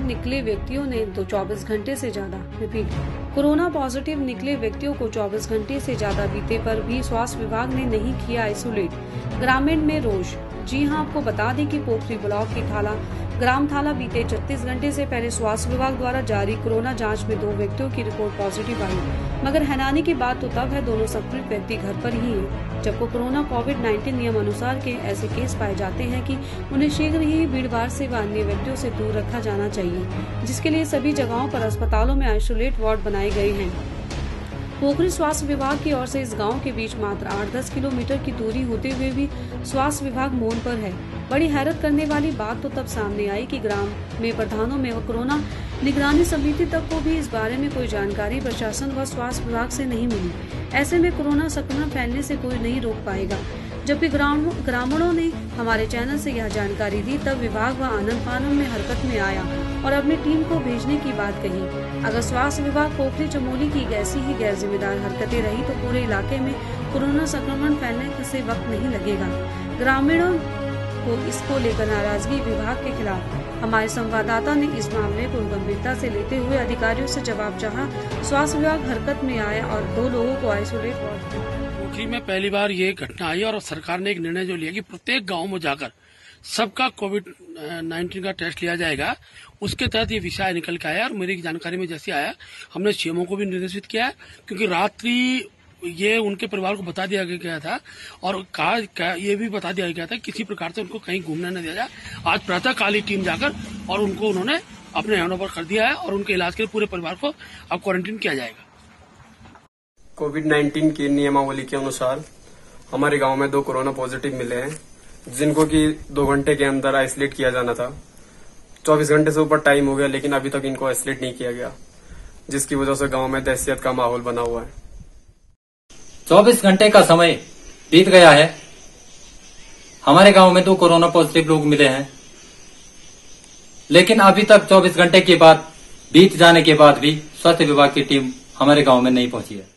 Positive निकले व्यक्तियों ने तो 24 घंटे से ज्यादा कोरोना पॉजिटिव निकले व्यक्तियों को 24 घंटे से ज्यादा बीते पर भी स्वास्थ्य विभाग ने नहीं किया आइसोलेट। ग्रामीण में रोष। जी हां, आपको बता दें कि पोखरी ब्लॉक की ग्राम थाला बीते 36 घंटे से पहले स्वास्थ्य विभाग द्वारा जारी कोरोना जांच में 2 व्यक्तियों की रिपोर्ट पॉजिटिव आई, मगर हैरानी की बात तो तब है दोनों संक्रमित व्यक्ति घर पर ही हैं। जबकि कोरोना कोविड-19 नियम अनुसार के ऐसे केस पाए जाते हैं कि उन्हें शीघ्र ही भीड़-भाड़ से व अन्य व्यक्तियों से दूर रखा जाना चाहिए, जिसके लिए सभी जगहों पर अस्पतालों में आइसोलेट वार्ड बनाए गए हैं। पोखरी स्वास्थ्य विभाग की ओर से इस गांव के बीच मात्र 8-10 किलोमीटर की दूरी होते हुए भी स्वास्थ्य विभाग मौन पर है। बड़ी हैरत करने वाली बात तो तब सामने आई कि ग्राम में प्रधानों में कोरोना निगरानी समिति तक को भी इस बारे में कोई जानकारी प्रशासन व स्वास्थ्य विभाग से नहीं मिली। ऐसे में कोरोना संक्रमण फैलने से कोई नहीं रोक पाएगा। जबकि ग्रामीणों ने हमारे चैनल से यह जानकारी दी, तब विभाग व आनन फानन में हरकत में आया और अपनी टीम को भेजने की बात कही। अगर स्वास्थ्य विभाग पोखरी चमोली की ऐसी ही गैर जिम्मेदार हरकतें रही तो पूरे इलाके में कोरोना संक्रमण फैलने से वक्त नहीं लगेगा। ग्रामीणों को इसको लेकर नाराजगी विभाग के खिलाफ। हमारे संवाददाता ने इस मामले को गंभीरता से लेते हुए अधिकारियों से जवाब चाहा। स्वास्थ्य विभाग हरकत में आया और 2 लोगों को आइसोलेट वार्ड पोखरी में पहली बार ये घटना आई और सरकार ने एक निर्णय जो लिया कि प्रत्येक गांव में जाकर सबका कोविड-19 का टेस्ट लिया जाएगा। उसके तहत ये विषय निकल के आया और मेरी जानकारी में जैसे आया हमने सीएमओ को भी निर्देशित किया है, क्योंकि रात्रि ये उनके परिवार को बता दिया गया था और ये भी बता दिया गया था किसी प्रकार से उनको कहीं घूमने न दिया जाए। आज प्रातः काल ही टीम जाकर और उनको उन्होंने अपने हैंड ओवर कर दिया है और उनके इलाज के लिए पूरे परिवार को अब क्वारंटीन किया जाएगा। कोविड-19 की नियमावली के अनुसार हमारे गांव में 2 कोरोना पॉजिटिव मिले हैं, जिनको कि 2 घंटे के अंदर आइसोलेट किया जाना था। 24 घंटे से ऊपर टाइम हो गया, लेकिन अभी तक इनको आइसोलेट नहीं किया गया, जिसकी वजह से गांव में दहशत का माहौल बना हुआ है। 24 घंटे का समय बीत गया है। हमारे गांव में 2 कोरोना पॉजिटिव लोग मिले हैं, लेकिन अभी तक 24 घंटे के बाद बीत जाने के बाद भी स्वास्थ्य विभाग की टीम हमारे गांव में नहीं पहुंची है।